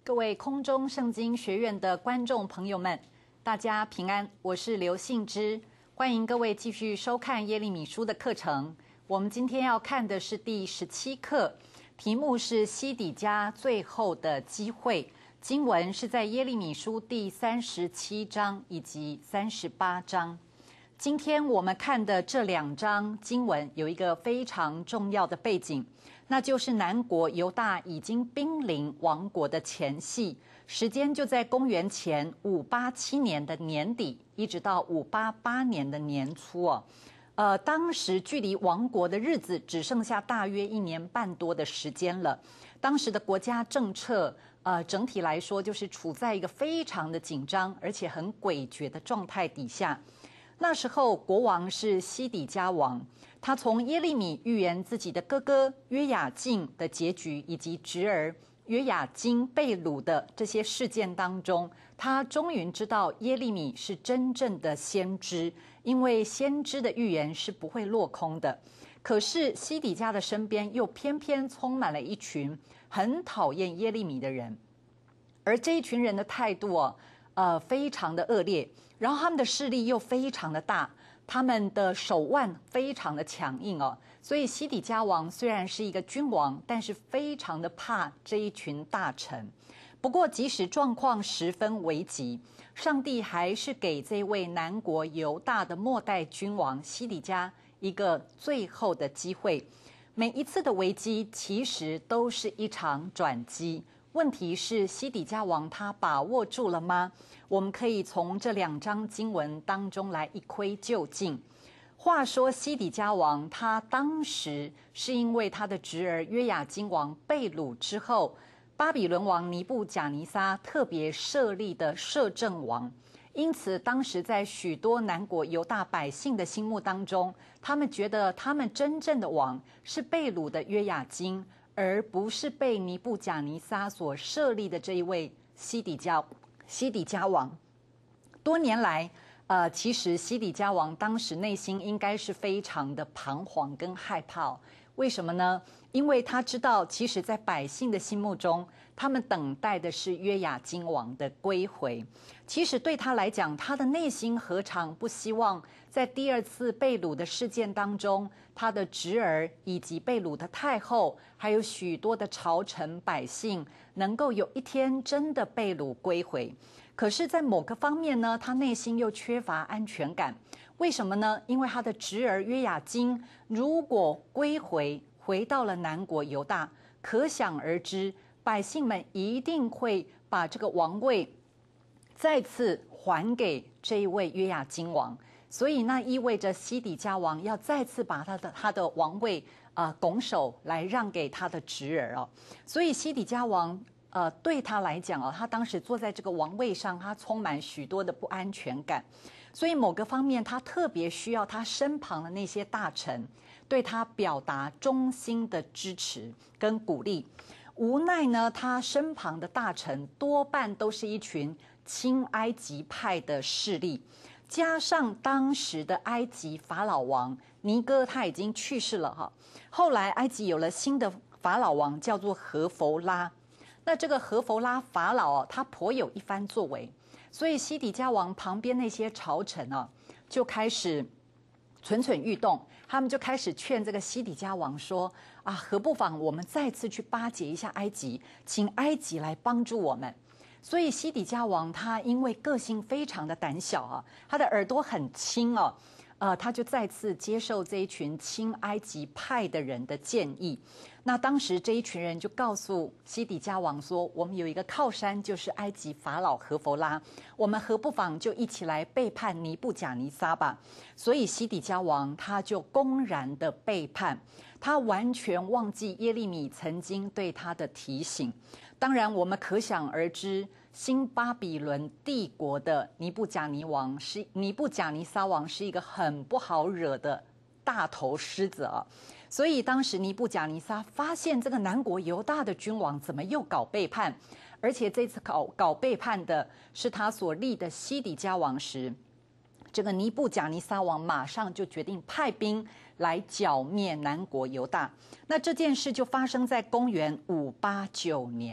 各位空中圣经学院的观众朋友们，大家平安，我是刘信之，欢迎各位继续收看耶利米书的课程。我们今天要看的是第17课，题目是西底家最后的机会。经文是在耶利米书第37章以及38章。今天我们看的这2章经文有一个非常重要的背景，那就是南国犹大已经濒临亡国的前夕，时间就在公元前587年的年底，一直到588年的年初哦。当时距离亡国的日子只剩下大约1年半多的时间了。当时的国家政策，整体来说就是处在一个非常的紧张，而且很诡谲的状态底下。那时候国王是西底家王，他从耶利米预言自己的哥哥约雅敬的结局，以及侄儿约雅斤被掳的这些事件当中，他终于知道耶利米是真正的先知，因为先知的预言是不会落空的。可是西底家的身边又偏偏充满了一群很讨厌耶利米的人，而这一群人的态度非常的恶劣，然后他们的势力又非常的大，他们的手腕非常的强硬哦。所以西底家王虽然是一个君王，但是非常的怕这一群大臣。不过即使状况十分危急，上帝还是给这位南国犹大的末代君王西底家一个最后的机会。每一次的危机其实都是一场转机，问题是西底家王他把握住了吗？我们可以从这2章经文当中来一窥究竟。话说西底家王他当时是因为他的侄儿约雅斤王被掳之后，巴比伦王尼布甲尼撒特别设立的摄政王，因此当时在许多南国犹大百姓的心目当中，他们觉得他们真正的王是被掳的约雅斤，而不是被尼布甲尼撒所设立的这一位西底家王。多年来其实西底家王当时内心应该是非常的彷徨跟害怕为什么呢？因为他知道其实在百姓的心目中，他们等待的是约雅斤王的归回。其实对他来讲，他的内心何尝不希望在第2次被掳的事件当中，他的侄儿以及被掳的太后，还有许多的朝臣百姓能够有一天真的被掳归回。可是在某个方面呢，他内心又缺乏安全感。为什么呢？因为他的侄儿约雅斤如果回到了南国犹大，可想而知，百姓们一定会把这个王位再次还给这一位约雅斤王。所以那意味着西底家王要再次把他的王位拱手来让给他的侄儿所以西底家王对他来讲他当时坐在这个王位上，他充满许多的不安全感。所以某个方面，他特别需要他身旁的那些大臣对他表达衷心的支持跟鼓励。无奈呢，他身旁的大臣多半都是一群亲埃及派的势力，加上当时的埃及法老王尼哥他已经去世了后来埃及有了新的法老王叫做何弗拉。那这个何弗拉法老他颇有一番作为，所以西底家王旁边那些朝臣就开始蠢蠢欲动，他们就开始劝这个西底家王说何不妨我们再次去巴结一下埃及，请埃及来帮助我们。所以西底家王他因为个性非常的胆小他的耳朵很轻他就再次接受这一群亲埃及派的人的建议。那当时这一群人就告诉西底家王说，我们有一个靠山，就是埃及法老何弗拉，我们何不妨就一起来背叛尼布甲尼撒吧。所以西底家王他就公然的背叛，他完全忘记耶利米曾经对他的提醒。当然我们可想而知，新巴比伦帝国的尼布甲尼撒王是一个很不好惹的大头狮子所以当时尼布甲尼撒发现这个南国犹大的君王怎么又搞背叛，而且这次搞背叛的是他所立的西底家王时，这个尼布甲尼撒王马上就决定派兵来剿灭南国犹大。那这件事就发生在公元589年。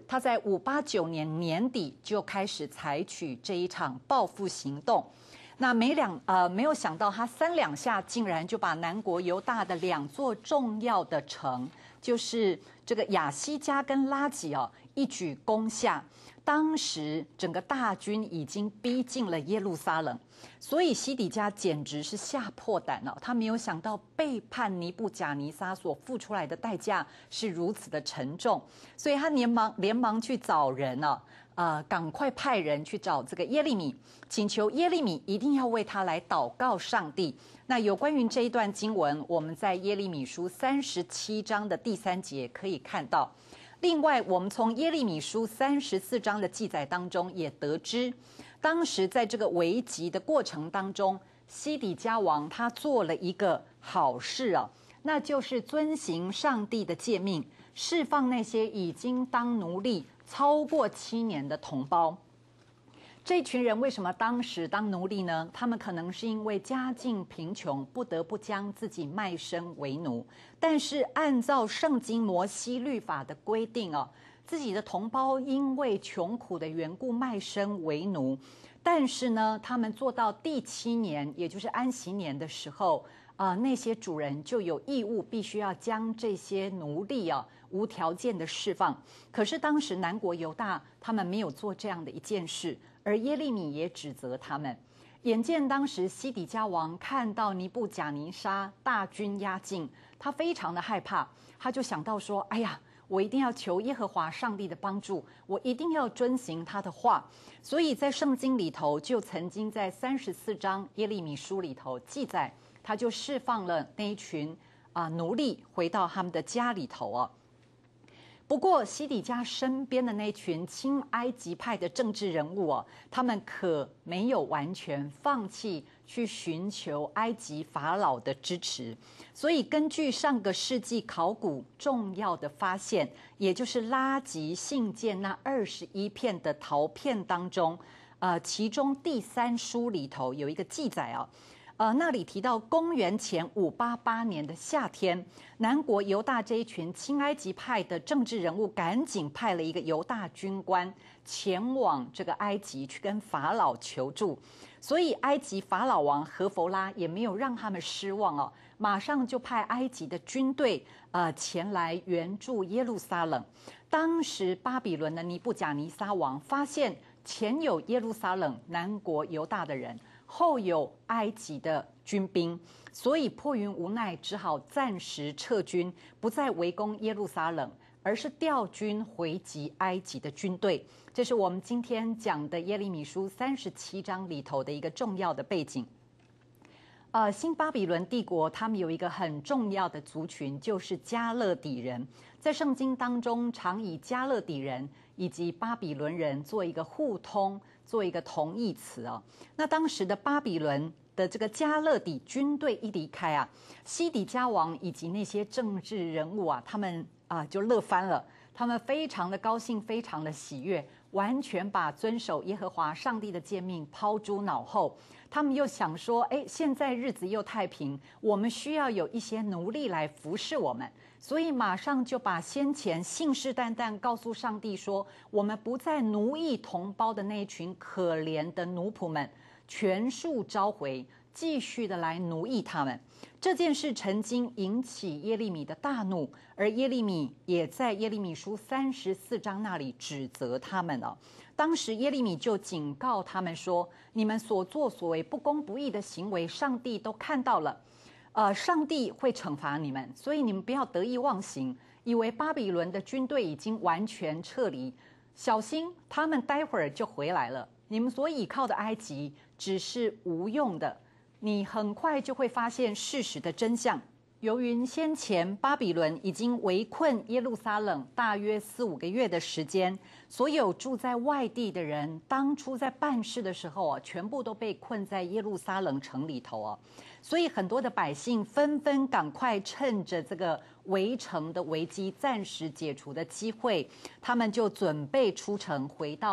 他在589年年底就开始采取这一场报复行动。那没有想到，他3两下竟然就把南国犹大的2座重要的城，就是这个亚西加跟拉吉一举攻下。当时整个大军已经逼近了耶路撒冷，所以西底家简直是吓破胆了。他没有想到背叛尼布甲尼撒所付出来的代价是如此的沉重，所以他连忙去找人赶快派人去找这个耶利米，请求耶利米一定要为他来祷告上帝。那有关于这一段经文，我们在耶利米书37章的第3节可以看到。另外，我们从耶利米书34章的记载当中也得知，当时在这个危急的过程当中，西底家王他做了一个好事那就是遵行上帝的诫命，释放那些已经当奴隶超过7年的同胞。这群人为什么当时当奴隶呢？他们可能是因为家境贫穷，不得不将自己卖身为奴。但是按照圣经摩西律法的规定自己的同胞因为穷苦的缘故卖身为奴，但是呢，他们做到第7年，也就是安息年的时候那些主人就有义务必须要将这些奴隶无条件的释放。可是当时南国犹大他们没有做这样的一件事，而耶利米也指责他们。眼见当时西底家王看到尼布甲尼撒大军压境，他非常的害怕，他就想到说，哎呀，我一定要求耶和华上帝的帮助，我一定要遵行他的话。所以在圣经里头就曾经在34章耶利米书里头记载，他就释放了那一群奴隶回到他们的家里头不过西底家身边的那群亲埃及派的政治人物他们可没有完全放弃去寻求埃及法老的支持。所以根据上个世纪考古重要的发现，也就是拉吉信件那21片的陶片当中其中第3书里头有一个记载那里提到公元前588年的夏天，南国犹大这一群亲埃及派的政治人物赶紧派了一个犹大军官前往这个埃及去跟法老求助。所以埃及法老王何弗拉也没有让他们失望马上就派埃及的军队前来援助耶路撒冷。当时巴比伦的尼布甲尼撒王发现前有耶路撒冷南国犹大的人，后有埃及的军兵，所以迫于无奈，只好暂时撤军，不再围攻耶路撒冷，而是调军回击埃及的军队。这是我们今天讲的耶利米书37章里头的一个重要的背景。新巴比伦帝国他们有一个很重要的族群，就是加勒底人。在圣经当中常以加勒底人以及巴比伦人做一个互通，做一个同义词那当时的巴比伦的这个加勒底军队一离开西底家王以及那些政治人物他们就乐翻了，他们非常的高兴，非常的喜悦，完全把遵守耶和华上帝的诫命抛诸脑后。他们又想说，现在日子又太平，我们需要有一些奴隶来服侍我们，所以马上就把先前信誓旦旦告诉上帝说，我们不再奴役同胞的那群可怜的奴仆们全数召回，继续的来奴役他们。这件事曾经引起耶利米的大怒，而耶利米也在耶利米书34章那里指责他们当时耶利米就警告他们说，你们所作所为不公不义的行为，上帝都看到了，上帝会惩罚你们，所以你们不要得意忘形，以为巴比伦的军队已经完全撤离，小心他们待会儿就回来了，你们所倚靠的埃及只是无用的，你很快就会发现事实的真相。由于先前巴比伦已经围困耶路撒冷大约4-5个月的时间，所有住在外地的人当初在办事的时候全部都被困在耶路撒冷城里头所以很多的百姓纷纷赶快趁着这个围城的危机暂时解除的机会，他们就准备出城回到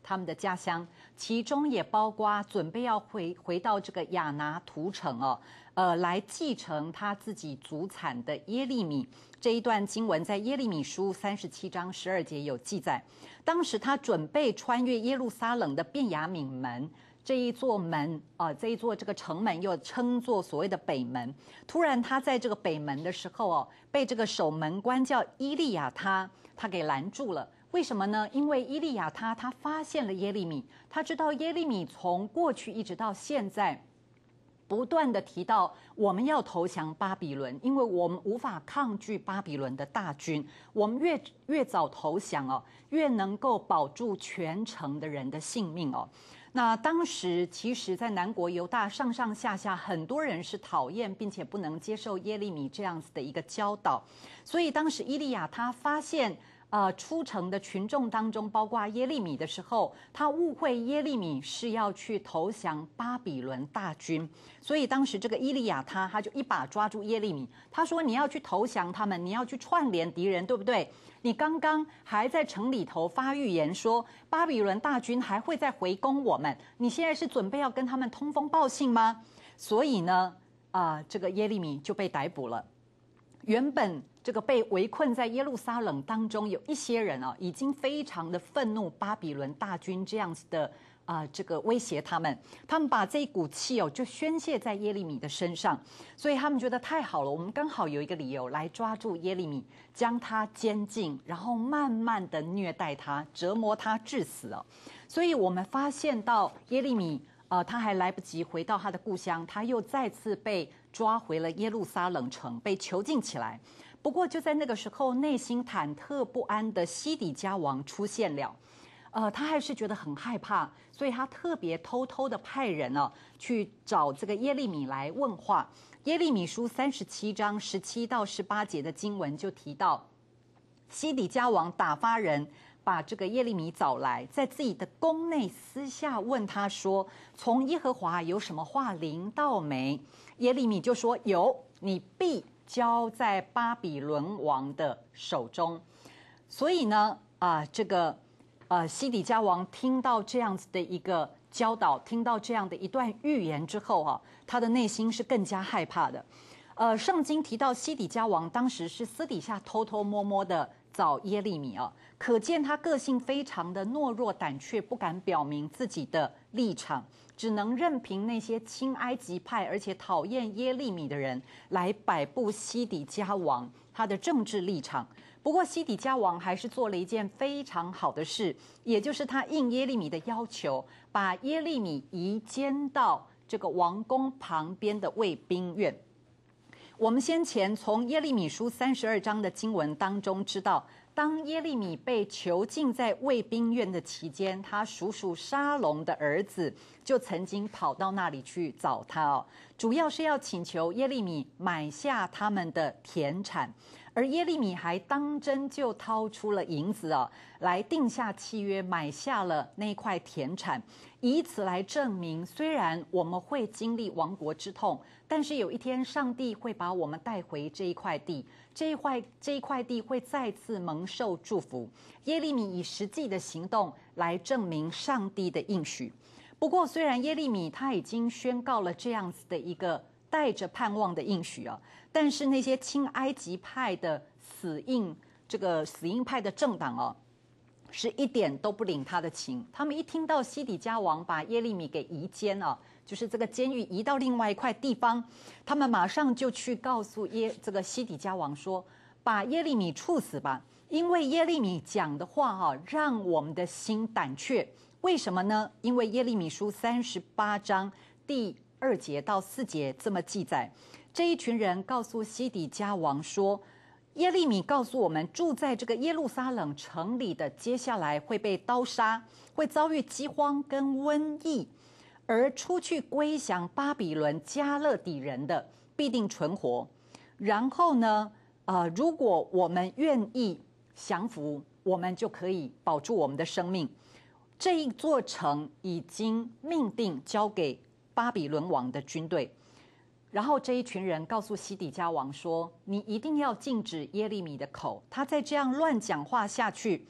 他们的家乡，其中也包括准备要回到这个亚拿图城哦，来继承他自己祖产的耶利米。这一段经文在耶利米书37章12节有记载。当时他准备穿越耶路撒冷的便雅悯门。这一座门这一座这个城门又称作所谓的北门。突然他在这个北门的时候被这个守门官叫伊利亚他给拦住了。为什么呢？因为伊利亚他发现了耶利米，他知道耶利米从过去一直到现在不断的提到我们要投降巴比伦，因为我们无法抗拒巴比伦的大军。我们越早投降越能够保住全城的人的性命那当时其实在南国犹大上上下下很多人是讨厌并且不能接受耶利米这样子的一个教导，所以当时伊利亚他发现出城的群众当中包括耶利米的时候，他误会耶利米是要去投降巴比伦大军，所以当时这个伊利亚他就一把抓住耶利米，他说你要去投降他们，你要去串联敌人，对不对？你刚刚还在城里头发预言说巴比伦大军还会再回攻我们，你现在是准备要跟他们通风报信吗？所以呢这个耶利米就被逮捕了。原本这个被围困在耶路撒冷当中有一些人已经非常的愤怒巴比伦大军这样子的这个威胁他们把这一股气就宣泄在耶利米的身上，所以他们觉得太好了，我们刚好有一个理由来抓住耶利米，将他监禁，然后慢慢的虐待他，折磨他致死所以我们发现到耶利米他还来不及回到他的故乡，他又再次被抓回了耶路撒冷城，被囚禁起来。不过就在那个时候，内心忐忑不安的西底家王出现了。他还是觉得很害怕，所以他特别偷偷的派人去找这个耶利米来问话。耶利米书37章17到18节的经文就提到，西底家王打发人把这个耶利米找来，在自己的宫内私下问他说，从耶和华有什么话临到没？耶利米就说有，你必交在巴比伦王的手中。所以呢这个西底家王听到这样子的一个教导，听到这样的一段预言之后他的内心是更加害怕的。圣经提到西底家王当时是私底下偷偷摸摸的找耶利米可见他个性非常的懦弱胆怯，不敢表明自己的立场，只能任凭那些亲埃及派而且讨厌耶利米的人来摆布西底家王他的政治立场。不过西底家王还是做了一件非常好的事，也就是他应耶利米的要求，把耶利米移监到这个王宫旁边的卫兵院。我们先前从耶利米书32章的经文当中知道，当耶利米被囚禁在卫兵院的期间，他叔叔沙龙的儿子就曾经跑到那里去找他主要是要请求耶利米买下他们的田产。而耶利米还当真就掏出了银子来定下契约，买下了那块田产，以此来证明，虽然我们会经历亡国之痛，但是有一天上帝会把我们带回这一块地，这一块地会再次蒙受祝福。耶利米以实际的行动来证明上帝的应许。不过虽然耶利米他已经宣告了这样子的一个带着盼望的应许但是那些亲埃及派的死硬派的政党是一点都不领他的情。他们一听到西底家王把耶利米给移监就是这个监狱移到另外一块地方，他们马上就去告诉这个西底家王说，把耶利米处死吧，因为耶利米讲的话让我们的心胆怯。为什么呢？因为耶利米书38章第2节到4节这么记载，这一群人告诉西底家王说，耶利米告诉我们，住在这个耶路撒冷城里的接下来会被刀杀，会遭遇饥荒跟瘟疫，而出去归降巴比伦加勒底人的必定存活。然后呢如果我们愿意降服，我们就可以保住我们的生命。这一座城已经命定交给巴比伦王的军队。然后这一群人告诉西底家王说，你一定要禁止耶利米的口，他再这样乱讲话下去，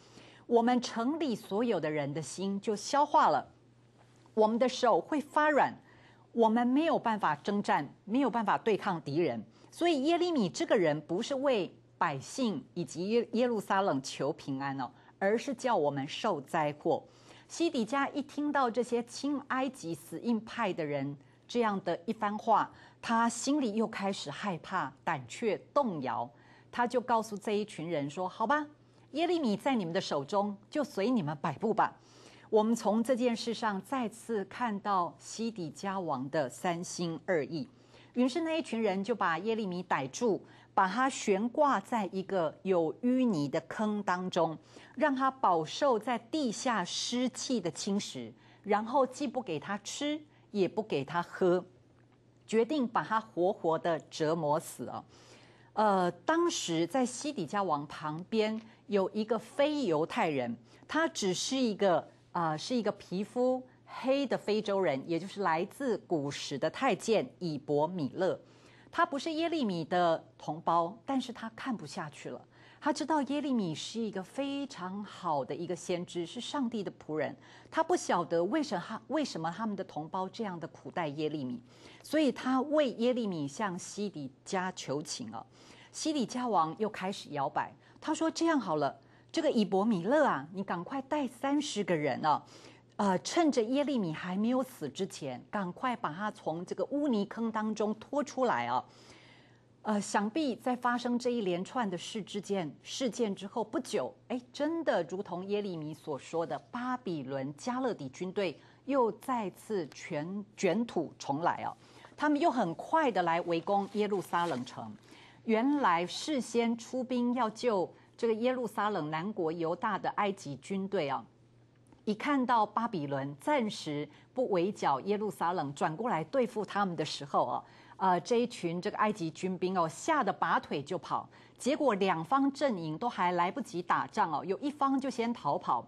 我们城里所有的人的心就消化了，我们的手会发软，我们没有办法征战，没有办法对抗敌人。所以耶利米这个人不是为百姓以及耶路撒冷求平安哦，而是叫我们受灾祸。西底家一听到这些亲埃及死硬派的人这样的一番话，他心里又开始害怕、胆怯、动摇。他就告诉这一群人说：“好吧，耶利米在你们的手中，就随你们摆布吧。”我们从这件事上再次看到西底家王的三心二意。于是那一群人就把耶利米逮住，把他悬挂在一个有淤泥的坑当中，让他饱受在地下湿气的侵蚀，然后既不给他吃，也不给他喝，决定把他活活的折磨死了。当时在西底家王旁边有一个非犹太人，他只是一个皮肤黑的非洲人，也就是来自古时的太监以伯米勒。他不是耶利米的同胞，但是他看不下去了。他知道耶利米是一个非常好的一个先知，是上帝的仆人。他不晓得为什么他们的同胞这样的苦待耶利米，所以他为耶利米向西底家求情啊。西底家王又开始摇摆，他说：“这样好了，这个以伯米勒啊，你赶快带30个人啊，趁着耶利米还没有死之前，赶快把他从这个污泥坑当中拖出来啊。”想必在发生这一连串的事件之后不久，真的如同耶利米所说的，巴比伦加勒底军队又再次卷土重来啊！他们又很快的来围攻耶路撒冷城。原来事先出兵要救这个耶路撒冷南国犹大的埃及军队啊，一看到巴比伦暂时不围剿耶路撒冷，转过来对付他们的时候这一群这个埃及军兵吓得拔腿就跑，结果两方阵营都还来不及打仗有一方就先逃跑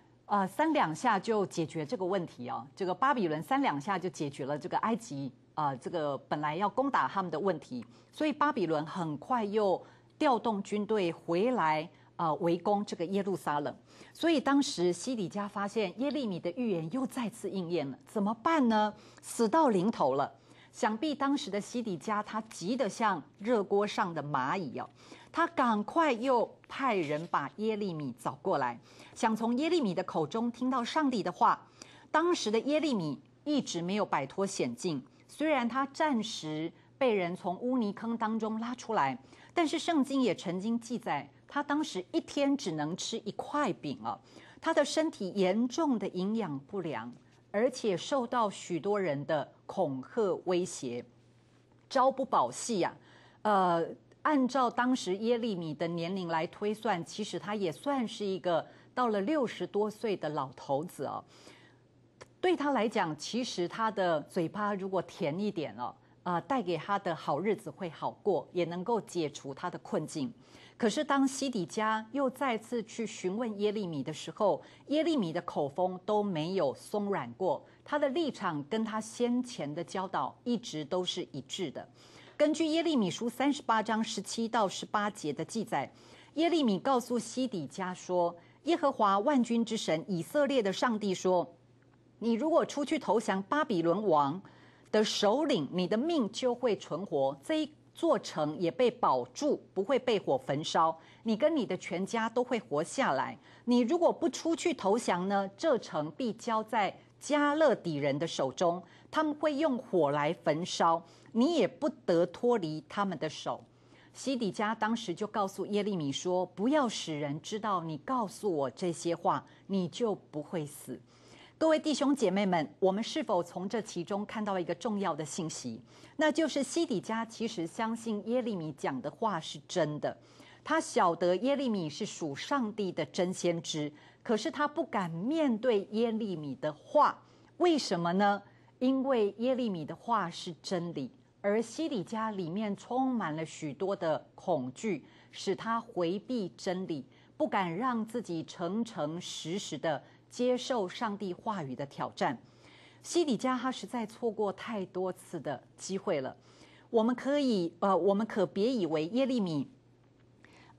，3两下就解决这个问题这个巴比伦3两下就解决了这个埃及这个本来要攻打他们的问题，所以巴比伦很快又调动军队回来围攻这个耶路撒冷。所以当时西底家发现耶利米的预言又再次应验了，怎么办呢？死到临头了。想必当时的西底家他急得像热锅上的蚂蚁他赶快又派人把耶利米找过来，想从耶利米的口中听到上帝的话。当时的耶利米一直没有摆脱险境，虽然他暂时被人从污泥坑当中拉出来，但是圣经也曾经记载，他当时一天只能吃1块饼他的身体严重的营养不良，而且受到许多人的恐吓威胁，朝不保夕按照当时耶利米的年龄来推算，其实他也算是一个到了60多岁的老头子对他来讲，其实他的嘴巴如果甜一点带给他的好日子会好过，也能够解除他的困境。可是当西底家又再次去询问耶利米的时候，耶利米的口风都没有松软过，他的立场跟他先前的教导一直都是一致的。根据耶利米书38章17到18节的记载，耶利米告诉西底家说：“耶和华万军之神以色列的上帝说，你如果出去投降巴比伦王的首领，你的命就会存活，这一座城也被保住，不会被火焚烧，你跟你的全家都会活下来。你如果不出去投降呢，这城必交在加勒底人的手中，他们会用火来焚烧，你也不得脱离他们的手。”西底家当时就告诉耶利米说：“不要使人知道你告诉我这些话，你就不会死。”各位弟兄姐妹们，我们是否从这其中看到一个重要的信息？那就是西底家其实相信耶利米讲的话是真的，他晓得耶利米是属上帝的真先知，可是他不敢面对耶利米的话，为什么呢？因为耶利米的话是真理，而西底家里面充满了许多的恐惧，使他回避真理，不敢让自己诚诚实实的接受上帝话语的挑战。西底家他实在错过太多次的机会了。我们可别以为耶利米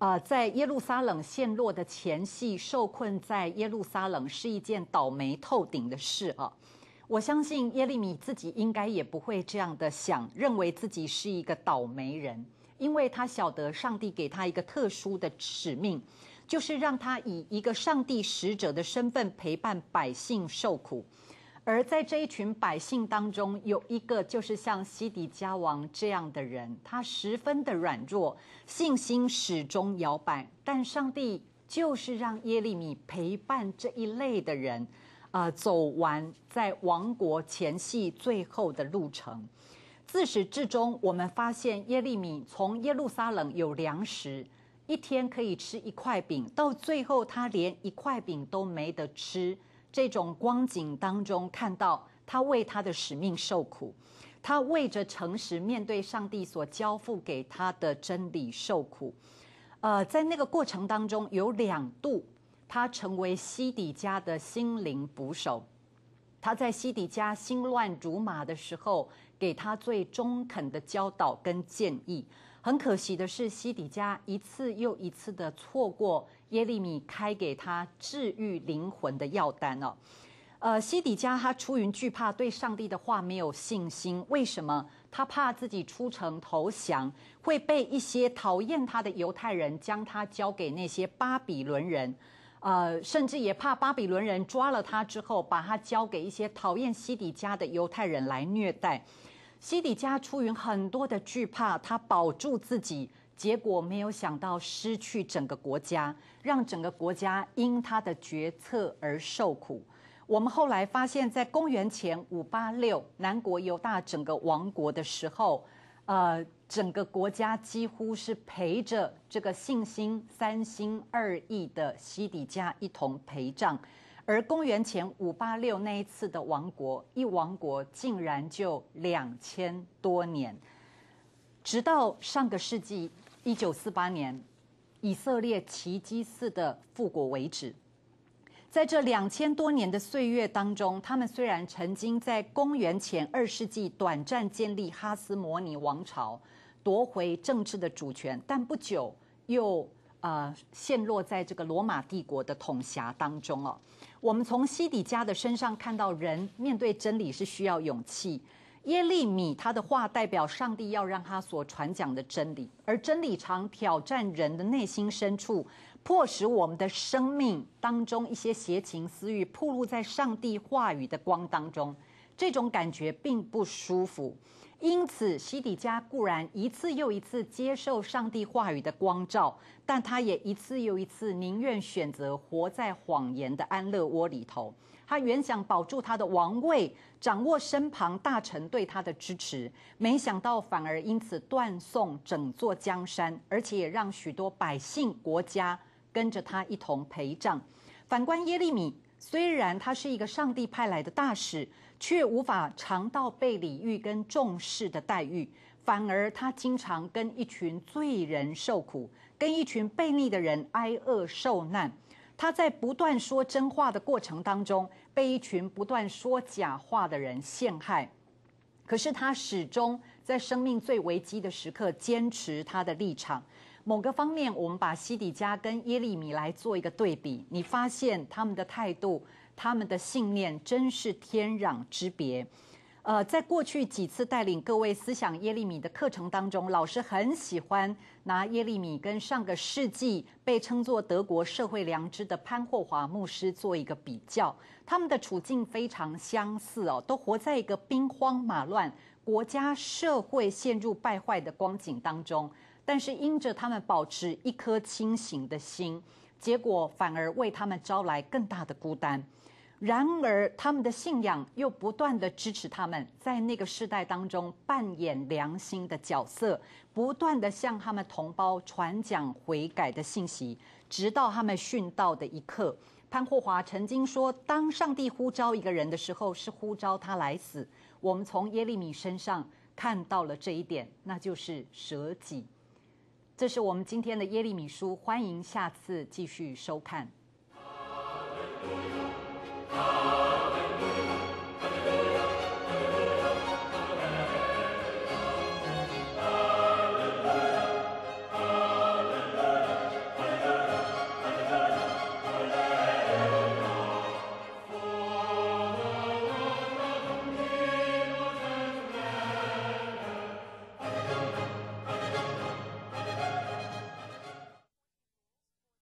在耶路撒冷陷落的前夕，受困在耶路撒冷是一件倒霉透顶的事啊。我相信耶利米自己应该也不会这样的想，认为自己是一个倒霉人，因为他晓得上帝给他一个特殊的使命，就是让他以一个上帝使者的身份陪伴百姓受苦。而在这一群百姓当中，有一个就是像西底家王这样的人，他十分的软弱，信心始终摇摆。但上帝就是让耶利米陪伴这一类的人，走完在亡国前夕最后的路程。自始至终，我们发现耶利米从耶路撒冷有粮食，一天可以吃1块饼，到最后他连1块饼都没得吃。这种光景当中，看到他为他的使命受苦，他为着诚实面对上帝所交付给他的真理受苦。在那个过程当中，有2度，他成为西底家的心灵捕手。他在西底家心乱如麻的时候，给他最中肯的教导跟建议。很可惜的是，西底家一次又一次的错过耶利米开给他治愈灵魂的药单哦。西底家他出于惧怕，对上帝的话没有信心。为什么？他怕自己出城投降，会被一些讨厌他的犹太人将他交给那些巴比伦人。甚至也怕巴比伦人抓了他之后，把他交给一些讨厌西底家的犹太人来虐待。西底家出于很多的惧怕，他保住自己，结果没有想到失去整个国家，让整个国家因他的决策而受苦。我们后来发现，在公元前586南国犹大整个亡国的时候，整个国家几乎是陪着这个信心3心2意的西底家一同陪葬。而公元前586那一次的亡国，一亡国竟然就2000多年，直到上个世纪1948年，以色列奇迹似的复国为止。在这2000多年的岁月当中，他们虽然曾经在公元前2世纪短暂建立哈斯摩尼王朝，夺回政治的主权，但不久又陷落在这个罗马帝国的统辖当中哦。我们从西底家的身上看到，人面对真理是需要勇气。耶利米他的话代表上帝要让他所传讲的真理，而真理常挑战人的内心深处，迫使我们的生命当中一些邪情私欲暴露在上帝话语的光当中，这种感觉并不舒服。因此，西底家固然一次又一次接受上帝话语的光照，但他也一次又一次宁愿选择活在谎言的安乐窝里头。他原想保住他的王位，掌握身旁大臣对他的支持，没想到反而因此断送整座江山，而且也让许多百姓、国家跟着他一同陪葬。反观耶利米，虽然他是一个上帝派来的大使，却无法尝到被礼遇跟重视的待遇，反而他经常跟一群罪人受苦，跟一群悖逆的人挨饿受难。他在不断说真话的过程当中，被一群不断说假话的人陷害。可是他始终在生命最危机的时刻坚持他的立场。某个方面，我们把西底家跟耶利米来做一个对比，你发现他们的态度、他们的信念真是天壤之别。在过去几次带领各位思想耶利米的课程当中，老师很喜欢拿耶利米跟上个世纪被称作德国社会良知的潘霍华牧师做一个比较。他们的处境非常相似哦，都活在一个兵荒马乱、国家社会陷入败坏的光景当中。但是因着他们保持一颗清醒的心，结果反而为他们招来更大的孤单。然而他们的信仰又不断的支持他们在那个世代当中扮演良心的角色，不断的向他们同胞传讲悔改的信息，直到他们殉道的一刻。潘霍华曾经说，当上帝呼召一个人的时候，是呼召他来死。我们从耶利米身上看到了这一点，那就是舍己。这是我们今天的耶利米书，欢迎下次继续收看。